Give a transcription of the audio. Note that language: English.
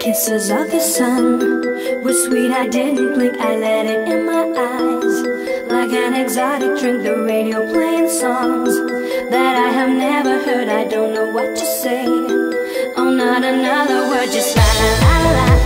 kisses of the sun were sweet, I didn't blink, I let it in my eyes. Like an exotic drink, the radio playing songs that I have never heard. I don't know what to say. Oh, not another word, just la la la la.